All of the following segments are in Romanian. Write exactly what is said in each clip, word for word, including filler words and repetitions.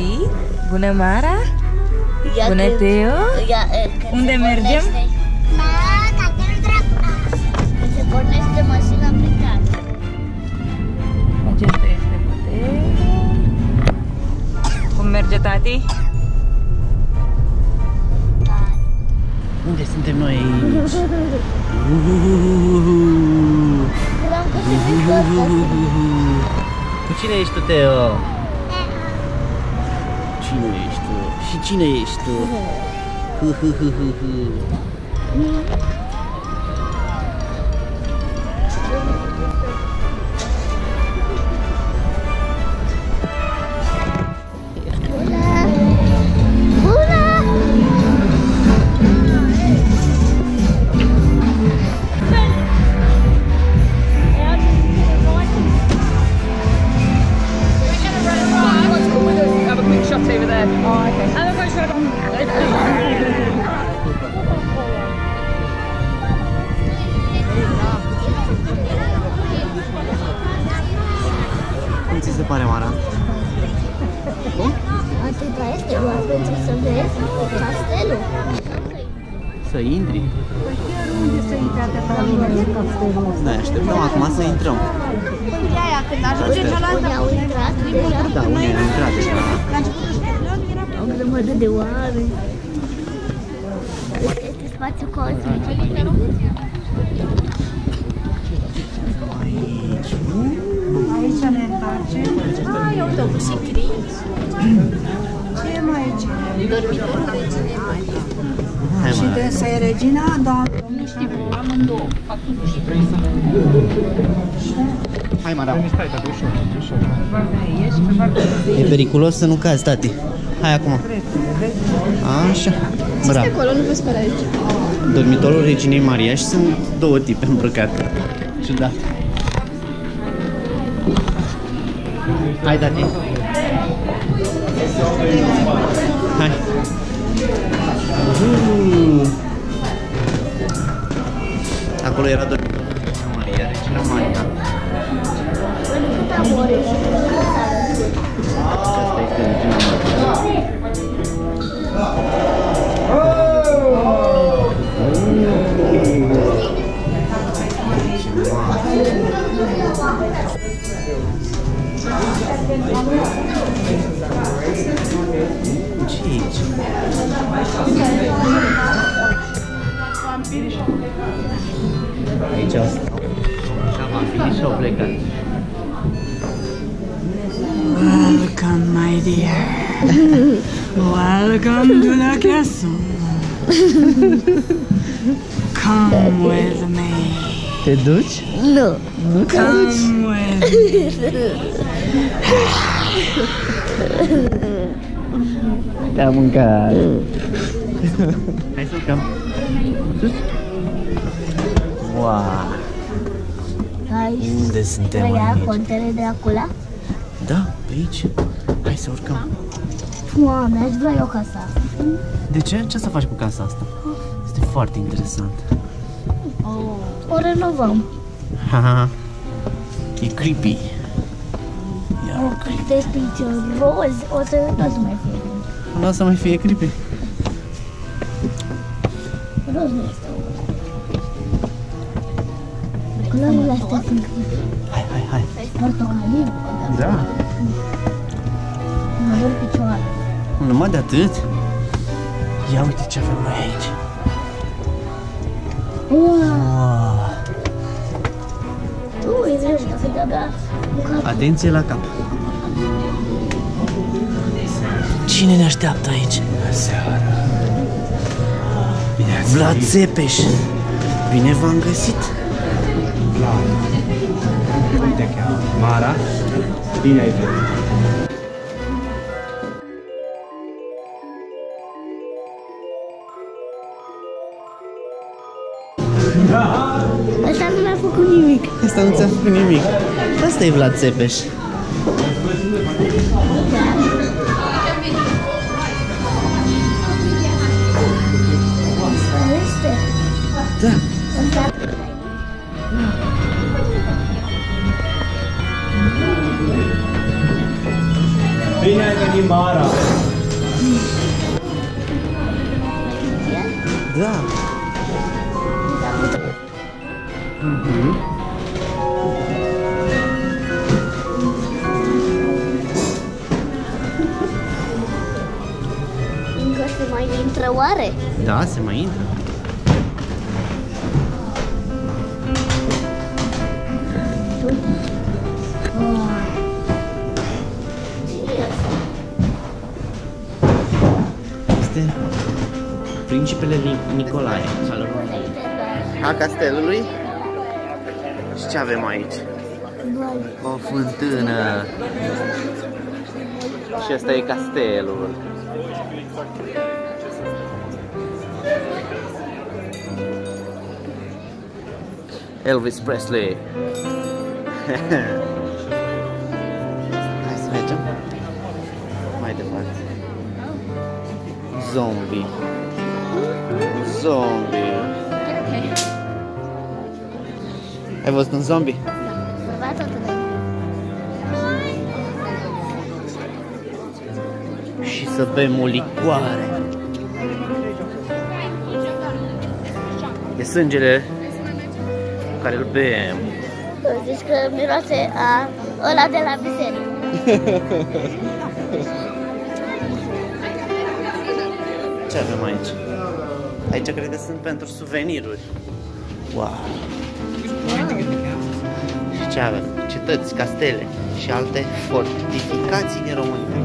Cripi. Bună, Mara. Ia Bună, când, Teo. ia, Unde mergem? Când se pornește mașina prin casă. Acesta este hotelul. Cum merge, tati? Unde suntem noi aici? Cu cine ești tu, Teo? Cine ești tu? Și cine ești tu? Cum ți se pare, Mara? Atâta este doar pentru să vezi castelul. Să intri? Unde să intri atâta la castelul? Noi așteptăm acum să intrăm. Păi aia, când ajungem cealaltă... Unii au intrat deja? Da, unii au intrat deja. La începutul școlilor era o grămadă de oameni. Este spațiu cosmic. Aici ne întoarcem. Ah, eu uite, și crin. Ce e mai aici? Dormitorul reginei Maria. Și de să e regina, da. Nu știu, amândouă. Fac totul și vrei să... Hai, Mara. E periculos să nu cazi, tati. Hai acum. Așa. Mara. Acolo nu vă spera aici. Dormitorul reginei Maria și sunt două tipe îmbrăcate. Ciudat. Hai, tati. Hai. Uh. Acolo era dormitorul regina Maria, regina Maria. Asta este regina Maria. Ce e aici? Aici o stau. Așa va fi și au plecat. Welcome, my dear. Welcome to the castle. Come with me. Te duci? Nu. Nu te Come duci? with Te-a mâncat. Hai să urcăm. Sus. Wow. Unde suntem Trăia aici? contele Dracula? Da, pe aici. Hai să urcăm. Doamne, aș vrea eu casa asta. De ce? Ce să faci cu casa asta? Este foarte interesant. O renovăm. Haha. E creepy. Ia. O plătesc picior roz, o să nu o să mai fie. Nu o să mai fie creepy. Roz nu este o. Culorile astea sunt Hai, hai, hai. portocaliu. Da. Mă dor picioare. Numai de atât? Ia uite ce avem noi aici. Wow! Wow. Ui, vezi, că de-abia bucată. Atenție la cap. Cine ne așteaptă aici? Seara. Vlad Țepeș. Bine v-am găsit. Vlad. Cum te cheamă? Mara? Bine ai venit. Asta nu mi-a făcut nimic. Asta nu ți-a făcut nimic. Asta e Vlad Țepeș. Este? Da. Bine ai venit, Mara! Da. Mhm. Încă se mai intră oare? Da, se mai intră. Este Principele Nicolae al a castelului. Și ce avem aici? O fântână. Și ăsta e castelul. Elvis Presley. Hai să mergem mai departe. Zombie. Zombie. Ai văzut un zombie? Da, tot Și să bem o licoare. E sângele care îl bem. zici că miroase a ăla de la biserică. Ce avem aici? Aici cred că sunt pentru suveniruri. Wow! Și ce avem? Cetăți, castele și alte fortificații din România.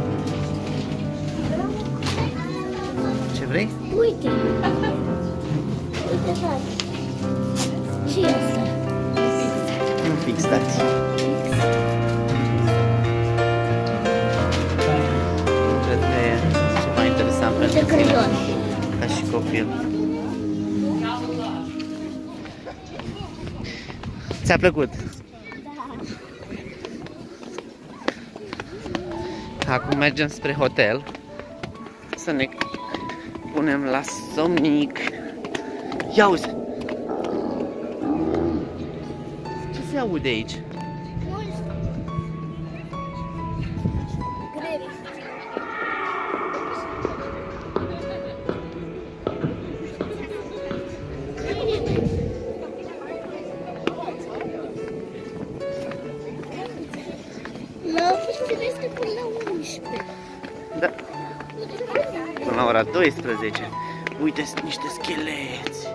Ce vrei? Uite! Uite, tati! Și asta? Un fix, tati. Cred că e cel mai interesant pentru tine, ca și copil. Ți-a plăcut? Da. Acum mergem spre hotel să ne punem la somnic. Ia uzi! Ce se aude aici? Da. Până la ora douăsprezece. Uite, niște scheleți.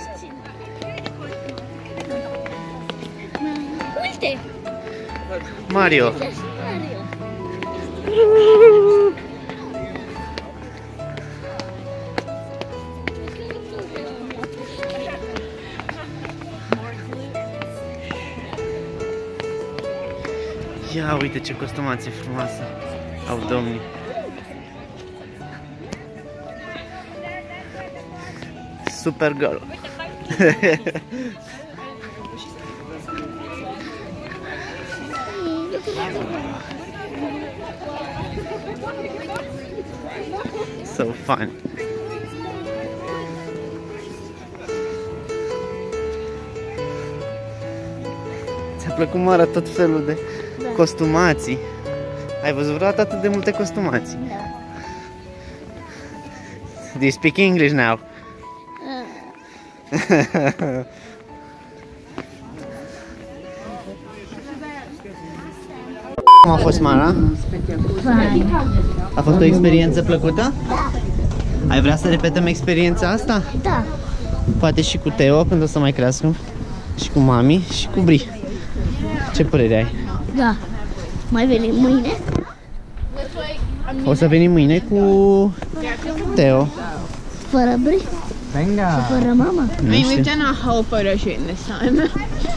Uite! Mario. Mario. Ia uite ce costumație frumoasă au domnii. Supergirl. So fun. Ți-a plăcut, Mara, tot felul de da. costumații? Ai văzut vreodată atât de multe costumații? Da. Do you speak English now? Cum a fost, Mara? A fost o experiență plăcută? Da. Ai vrea să repetăm experiența asta? Da. Poate și cu Teo, când o să mai crească. Și cu mami și cu Bri. Ce părere ai? Da. Mai venim mâine? O să venim mâine cu Teo. Fără Bri? Venga! Fără mama? I mean, we've done our whole photo shoot this time.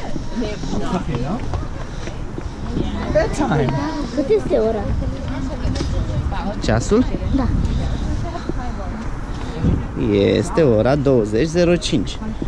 Bedtime! Cât este ora? Ceasul? Da. Este ora douăzeci zero cinci.